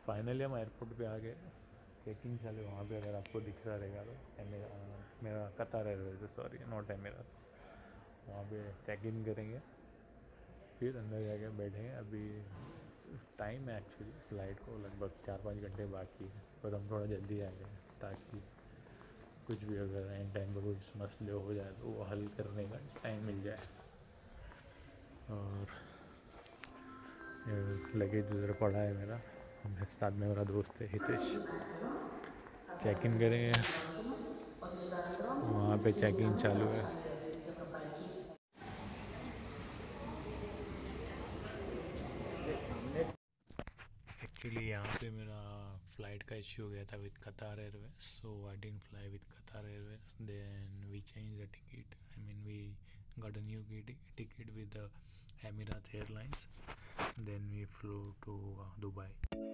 Finally हम airport पे आ गए। चेकिंग चालू वहाँ पे, अगर आपको दिख रहा रहेगा तो मेरा कतार एयरवेज, सॉरी नॉट एमिरेट। वहाँ पे चेक इन करेंगे, फिर अंदर जाके बैठेंगे। अभी टाइम है एक्चुअली फ़्लाइट को लगभग 4-5 घंटे बाकी है, पर हम थोड़ा जल्दी आ गए ताकि कुछ भी अगर एंड टाइम पर कुछ मसले हो जाए तो वो हल करने का टाइम मिल जाए। और लगेज उधर पड़ा है मेरा, मेरे साथ में मेरा दोस्त है हितेश। चेक इन करेंगे, वहाँ पे चेक इन चालू है। एक्चुअली यहाँ पे मेरा फ़्लाइट का इश्यू हो गया था with Qatar Airways, so I didn't fly with Qatar Airways. Then we change the ticket, I mean we got a new ticket with the Emirates Airlines. Then we flew to Dubai.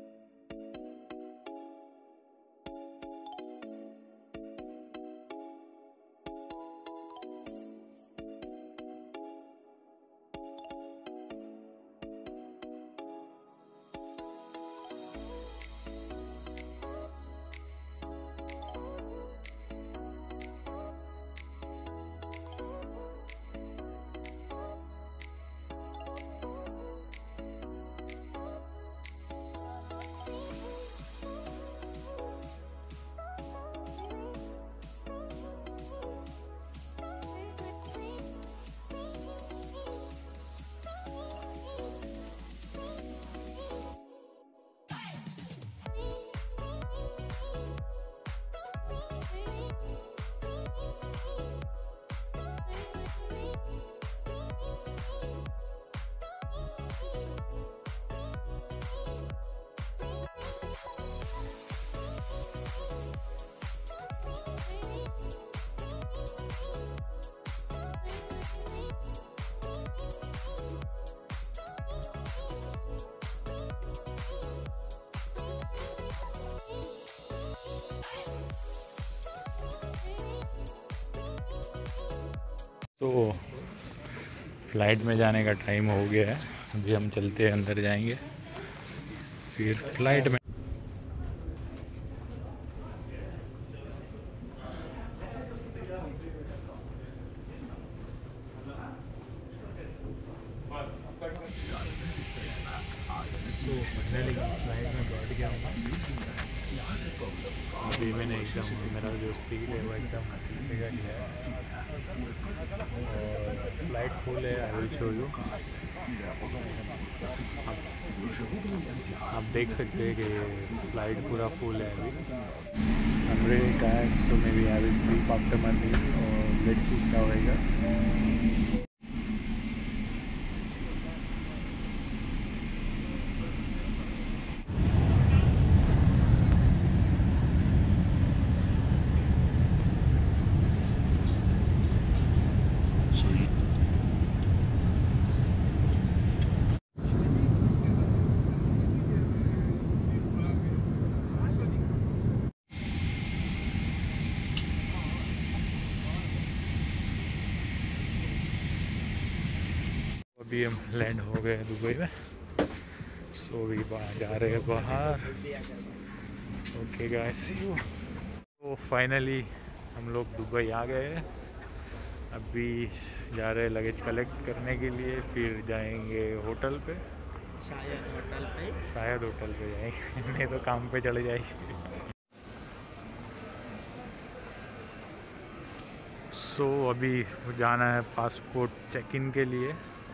तो flight में जाने का time हो गया है, अभी हम चलते हैं, अंदर जाएंगे फिर फ्लाइट में। तो फाइनली फ्लाइट में बैठ गया हूँ। अभी मैंने एकदम मेरा जो सीट है वो एकदम पीछे का लिया है और फ्लाइट फुल है। I will show you. आप देख सकते हैं कि फ्लाइट पूरा फुल है अभी। I am really tired, so maybe I will sleep after my meal और लेट्स सी क्या होएगा। अभी हम लैंड हो गए दुबई में, सो भी जा रहे हैं बाहर। Okay guys, see you. तो फाइनली हम लोग दुबई आ गए हैं। अभी जा रहे हैं लगेज कलेक्ट करने के लिए, फिर जाएंगे होटल पे। शायद होटल पे जाएंगे नहीं तो काम पे चले जाएंगे। सो अभी जाना है पासपोर्ट चेकिंग के लिए।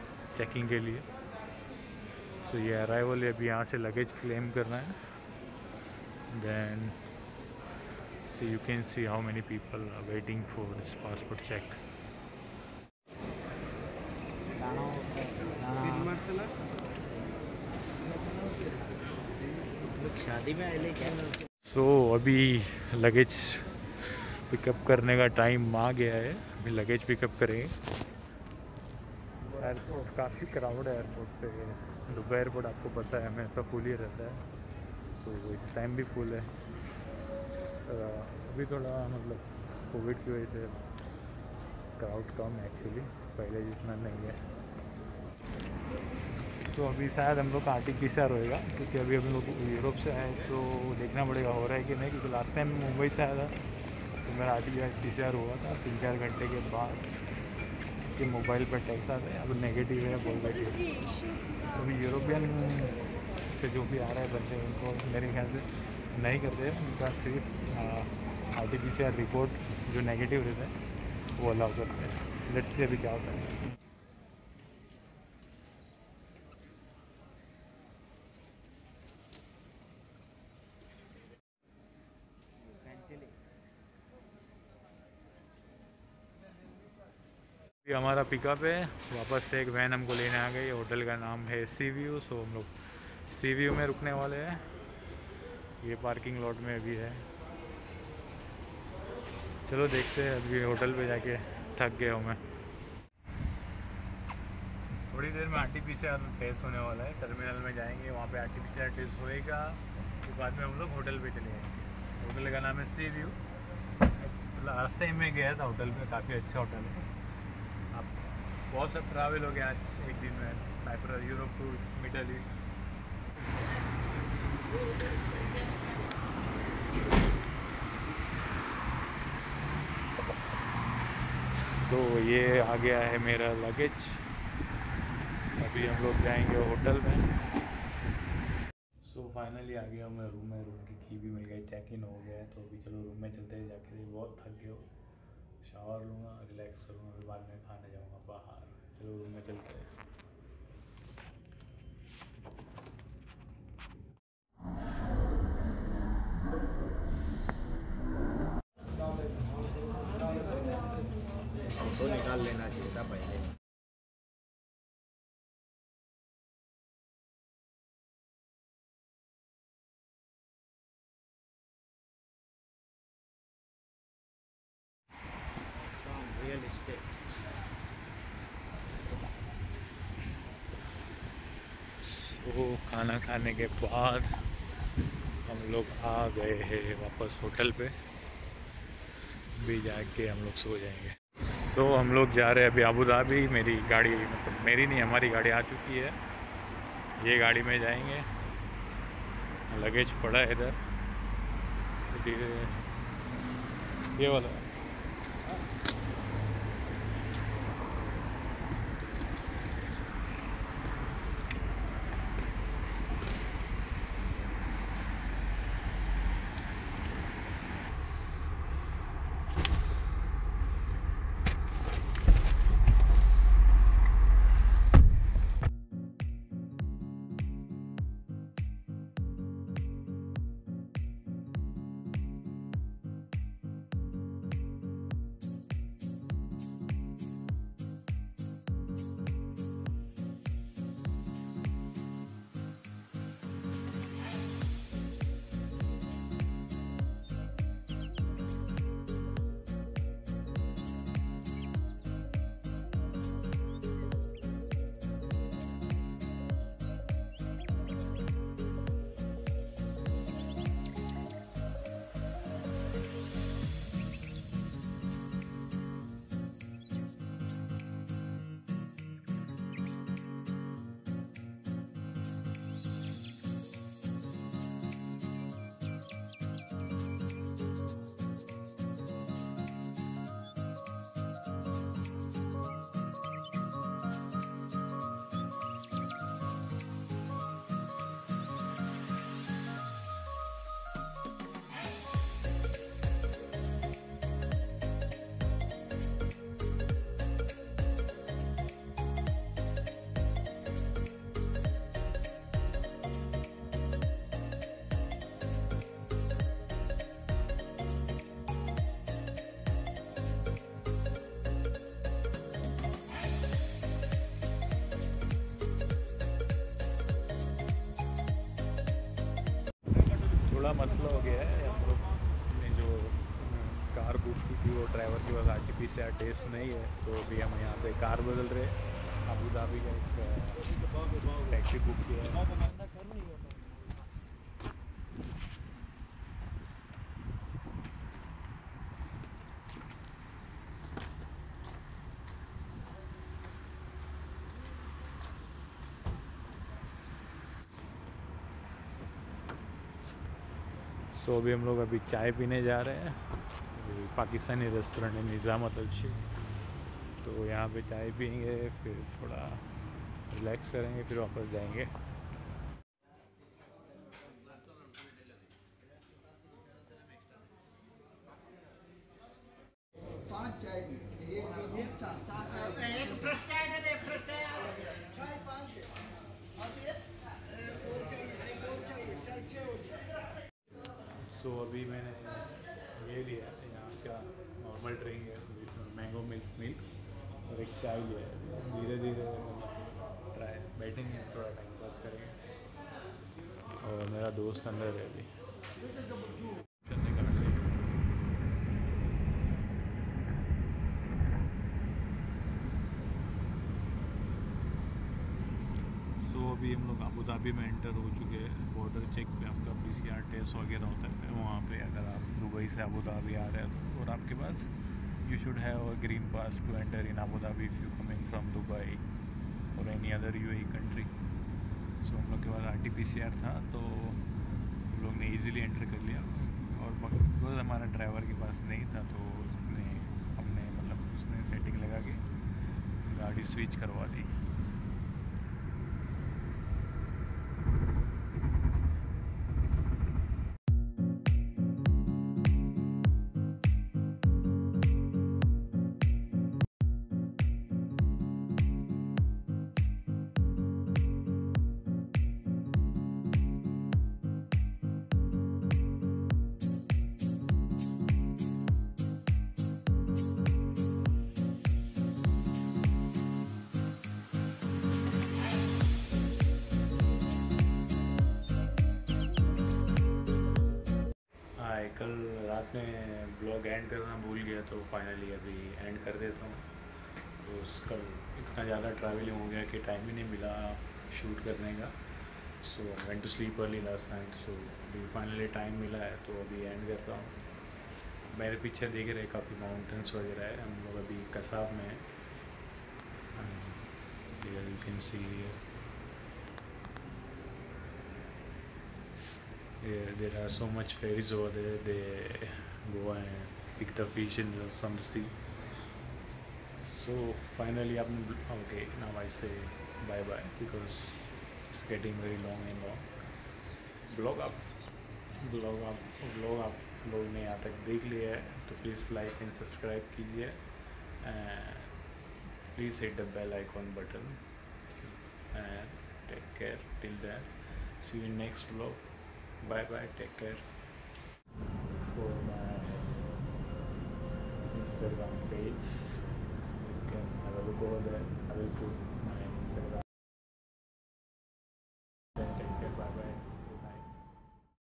सो ये अराइवल है, अभी यहाँ से लगेज क्लेम करना है। Then so you can see how many people are waiting for this passport check. शादी में आए क्या? सो अभी लगेज पिकअप करने का टाइम आ गया है, अभी लगेज पिकअप करेंगे। एयरपोर्ट काफ़ी क्राउड है एयरपोर्ट पे। दुबई एयरपोर्ट आपको पता है हमेशा फुल ही रहता है, तो इस टाइम भी फुल है। अभी थोड़ा मतलब कोविड की वजह से क्राउड कम है एक्चुअली, पहले जितना नहीं है। तो अभी शायद हम लोग का RT-PCR होएगा, क्योंकि अभी हम लोग यूरोप से आए तो देखना पड़ेगा हो रहा है कि नहीं, क्योंकि लास्ट टाइम मुंबई से आया था तो मेरा RT-PCR हुआ था 3-4 घंटे के बाद कि मोबाइल पर टेक्स्ट आता है अब नेगेटिव है पॉजिटिव। तो अभी यूरोपियन से जो भी आ रहे हैं बंदे उनको मेरे ख्याल से नहीं करते, उनका सिर्फ RT-PCR रिपोर्ट जो नेगेटिव रहता है वो अलाउ करते हैं। लेट्स सी अभी क्या होता है। ये हमारा पिकअप है, वापस से एक वैन हमको लेने आ गई। होटल का नाम है सी व्यू। सो हम लोग सी व्यू में रुकने वाले हैं। ये पार्किंग लॉट में भी है। चलो देखते हैं, अभी होटल पे जाके थक गया हूँ मैं। थोड़ी देर में RT-PCR टेस्ट होने वाला है। टर्मिनल में जाएंगे, वहाँ पे RT-PCR टेस्ट होएगा, फिर बाद में हम लोग होटल पे चले जाएंगे। होटल का नाम है सी व्यू। लास्ट टाइम में गया था होटल में, काफ़ी अच्छा होटल है। आप बहुत सब ट्रैवल हो गया आज एक दिन में, Cyprus, Europe to Middle East. तो ये आ गया है मेरा लगेज। अभी हम लोग जाएंगे होटल में। सो फाइनली आ गया मैं रूम में। रूम की की भी मिल गई, चेक इन हो गया है। तो अभी चलो रूम में चलते हैं। जाके बहुत थक गया हो, शावर लूँगा, रिलैक्स करूँगा, फिर बाद में खाने जाऊँगा बाहर। चलो रूम में चलते हैं। तो निकाल लेना चाहिए था पहले। Real estate. तो खाना खाने के बाद हम लोग आ गए हैं वापस होटल पे। भी जाके हम लोग सो जाएंगे। तो हम लोग जा रहे हैं अभी अबू धाबी। मेरी गाड़ी, मतलब मेरी नहीं, हमारी गाड़ी आ चुकी है। ये गाड़ी में जाएंगे। लगेज पड़ा है इधर, ये वाला। थोड़ा मसला हो गया है। हम लोग ने जो कार बुक की थी वो ड्राइवर के पास RT-PCR टेस्ट नहीं है, तो अभी हम यहाँ पे कार बदल रहे हैं। अबू धाबी का एक टैक्सी बुक किया है। सो अभी हम लोग अभी चाय पीने जा रहे हैं। अभी पाकिस्तानी रेस्टोरेंट है निज़ामत अच्छी, तो यहाँ पे चाय पियेंगे, फिर थोड़ा रिलैक्स करेंगे, फिर वापस जाएंगे। पांच चाय की एक चाय एक फ्रेश चाय दे दे, फ्रेश चाय। चाय पांच है अब एक और चाहिए, एक और चाहिए, चाय छः हो जाए। सो अभी मैंने ये लिया है यहाँ का नॉर्मल ड्रिंक है विथ मैंगो मिल्क और एक चाय लिया है। धीरे धीरे ट्राई बैठेंगे, थोड़ा टाइम पास करेंगे। और मेरा दोस्त अंदर है अभी चलने का। सो अभी हम लोग अबू धाबी में एंटर हो चुके हैं। बॉर्डर चेक पे आपका PCR टेस्ट वगैरह होता है वहाँ पे, अगर आप दुबई से अबू धाबी आ रहे हैं तो। और आपके पास you should have a green pass to enter in Abu Dhabi if you coming from Dubai और any other UAE country. So हम लोग के पास RT-PCR था, तो हम लोग ने ईज़िली एंटर कर लिया। और बिकॉज हमारा ड्राइवर के पास नहीं था, तो उसने सेटिंग लगा के गाड़ी स्विच करवा दी। कल रात में ब्लॉग एंड करना भूल गया, तो फाइनली अभी एंड कर देता हूँ। तो कल इतना ज़्यादा ट्रैवलिंग हो गया कि टाइम ही नहीं मिला शूट करने का। So went to sleep early last night. So अभी फाइनली टाइम मिला है, तो अभी एंड करता हूँ। मेरे पीछे देख रहे काफ़ी माउंटेन्स वगैरह है। हम लोग अभी कसाब में हैं। You can see there are so much ferries over there. They go and pick the fish from the sea. So finally okay, now I say bye bye because it's getting very long and long. Blog आप लोग ने यहाँ तक देख लिया है, तो please like and subscribe कीजिए and please hit the bell icon button and take care till then. See you in next blog. Bye bye, take care. For my Instagram page, you can have a look over there. I will put my Instagram